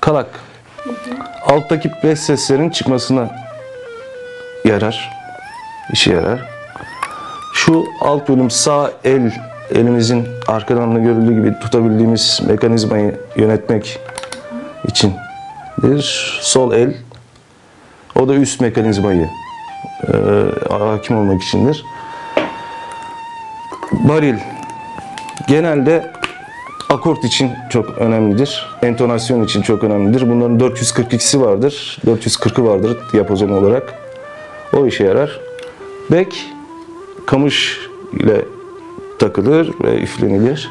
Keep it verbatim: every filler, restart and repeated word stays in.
Kalak. Alttaki beş seslerin çıkmasına yarar. İşe yarar. Şu alt bölüm sağ el, elimizin arkadan da görüldüğü gibi tutabildiğimiz mekanizmayı yönetmek içindir. Sol el, o da üst mekanizmayı e, hakim olmak içindir. Baril genelde akort için çok önemlidir. Entonasyon için çok önemlidir. Bunların dört yüz kırk ikisi vardır. dört yüz kırkı vardır diapazon olarak. O işe yarar. Bek kamış ile takılır ve üflenilir.